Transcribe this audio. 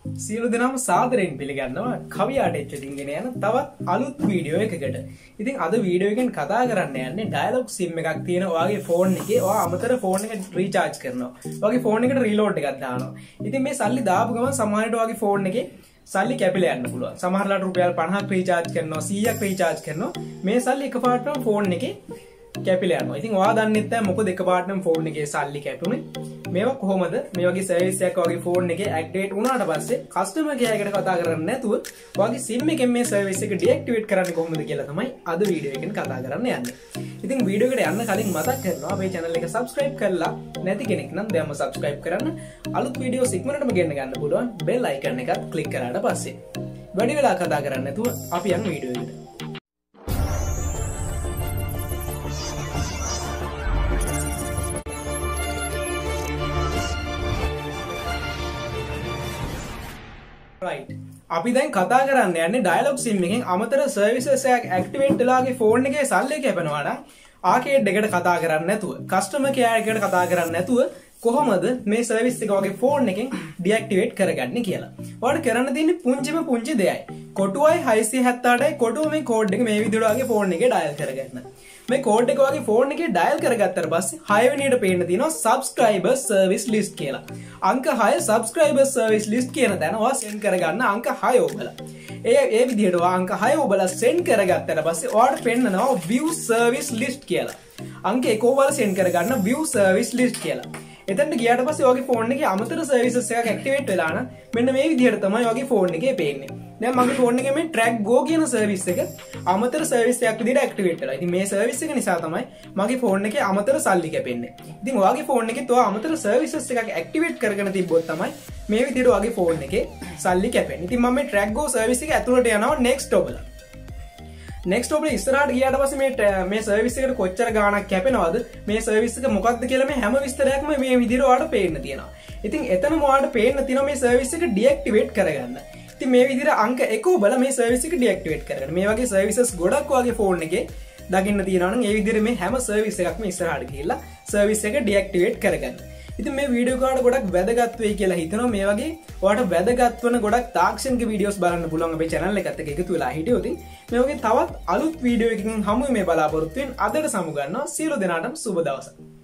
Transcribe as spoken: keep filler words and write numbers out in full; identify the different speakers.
Speaker 1: සියලු දෙනාම සාදරයෙන් පිළිගන්නවා කවියාට එච්චකින් ගෙන යන තවත් අලුත් වීඩියෝ එකකට. ඉතින් අද වීඩියෝ එකෙන් කතා කරන්න යන්නේ ඩයලොග් සිම් එකක් තියෙන ඔයාගේ ෆෝන් එකේ ඔයා අමතර ෆෝන් එක රීචාර්ජ් කරනවා. ඔයාගේ ෆෝන් එකට රීලෝඩ් එකක් දානවා. ඉතින් මේ සල්ලි දාපු ගමන් සමහරවිට ඔයාගේ ෆෝන් එකේ සල්ලි කැපිලා යන්න පුළුවන්. සමහරලාට රුපියල් පනහක් රීචාර්ජ් කරනවා, සීයක් රීචාර්ජ් කරනවා. මේ සල්ලි එකපාරටම ෆෝන් එකේ කැපිලා යනවා. ඉතින් ඔයා දන්නේ නැත්නම් මොකද එකපාරටම ෆෝන් එකේ සල්ලි කැපුනේ? මේවා කොහොමද මේ වගේ සර්විස් එකක් වගේ ෆෝන් එකේ ඇක්ටිවේට් වුණාට පස්සේ කස්ටමර් කෙයාර් එකට කතා කරන්නේ නැතුව ඔයාගේ සිම් එකෙන් මේ සර්විස් එක ඩිඇක්ටිවේට් කරන්නේ කොහොමද කියලා තමයි අද වීඩියෝ එකෙන් කතා කරන්න යන්නේ. ඉතින් වීඩියෝ එකට යන්න කලින් මතක් කරනවා අපේ channel එක subscribe කරලා නැති කෙනෙක් නම් දැන්ම subscribe කරන්න. අලුත් වීඩියෝස් ඉක්මනටම ගෙන්න ගන්න පුළුවන් bell icon එකත් click කරාට පස්සේ. වැඩි වෙලා කතා කරන්නේ නැතුව අපි යමු වීඩියෝ එකට. right අපි දැන් කතා කරන්න යන්නේ ඩයලොග් සිම් එකෙන් අමතර සර්විසස් එකක් ඇක්ටිවේට් වෙලාගේ ෆෝන් එකේ සල්ලි කැපෙනවා නම් ආකේඩ් එකට කතා කරන්නේ නැතුව කස්ටමර් කෙයාර් එකට කතා කරන්නේ නැතුව කොහොමද මේ සර්විස් එක වගේ ෆෝන් එකෙන් ඩිඇක්ටිවේට් කරගන්නේ කියලා. ඔයාලට කරන්න තියෙන්නේ පුංචිම පුංචි දෙයයි. කොටුවයි හයසිය හැත්තඅටයි කොටුව මේ කෝඩ් එක මේ විදිහට වගේ ෆෝන් එකේ ඩයල් කරගන්න. මේ කෝඩ් එක වගේ ෆෝන් එකේ ඩයල් කරගත්තට පස්සේ හය වෙනියට පේන්න තියෙනවා subscriber service list කියලා. අංක හය subscriber service list කියන තැන ඔයා send කරගන්න අංක හය ඔබලා. ඒ ඒ විදිහට ඔයා අංක හය ඔබලා send කරගත්තට පස්සේ ඔයාලට පෙන්නනවා view service list කියලා. අංක එක ඔබලා send කරගන්න view service list කියලා. එතනට ගියාට පස්සේ ඔයාගේ ෆෝන් එකේ අමතර සර්විසස් එකක් ඇක්ටිවේට් වෙලා නම් මෙන්න මේ විදිහට තමයි ඔයාගේ ෆෝන් එකේ පේන්නේ. දැන් මගේ ෆෝන් එකේ මේ track go කියන සර්විස් එක අමතර සර්විස් එකක් විදිහට ඇක්ටිවේට් වෙලා. ඉතින් මේ සර්විස් එක නිසා තමයි මගේ ෆෝන් එකේ අමතර සල්ලි කැපෙන්නේ. ඉතින් ඔයාගේ ෆෝන් එකේ තව අමතර සර්විසස් එකක් ඇක්ටිවේට් කරගෙන තිබ්බොත් තමයි මේ විදිහට ඔයාගේ ෆෝන් එකේ සල්ලි කැපෙන්නේ. ඉතින් මම මේ track go සර්විස් එක ඇතුළට යනවා next ඔබලා. next ඔබලා ඉස්සරහට ගියාට පස්සේ මේ මේ සර්විස් එකට කොච්චර ගාණක් කැපෙනවද මේ සර්විස් එක මොකක්ද කියලා මේ හැම විස්තරයක්ම මේ විදිහට ඔයාලට පේන්න තියෙනවා. ඉතින් එතනම ඔයාලට පේන්න තියෙනවා මේ සර්විස් එක ඩිඇක්ටිවේට් කරගන්න. ඉතින් මේ විදිහට අංක එක ඔබලා මේ සර්විස් එක ඩිඇක්ටිවේට් කරගන්න. මේ වගේ සර්විසස් ගොඩක් ඔයාගේ ෆෝන් එකේ දකින්න තියෙනවා නම් ඒ විදිහට මේ හැම සර්විස් එකක්ම ඉස්සරහට ගිහිල්ලා සර්විස් එක ඩිඇක්ටිවේට් කරගන්න. ඉතින් මේ වීඩියෝ කාඩ ගොඩක් වැදගත් වෙයි කියලා හිතනවා. මේ වගේ ඔයාලට වැදගත් වෙන ගොඩක් තාක්ෂණික වීඩියෝස් බලන්න පුළුවන් අපේ channel එකත් එක්ක එකතු වෙලා හිටියොත්. මේ වගේ තවත් අලුත් වීඩියෝ එකකින් හමු මේ බලාපොරොත්තු වෙන අදට සමු ගන්නවා. සියලු දෙනාටම සුබ දවසක්.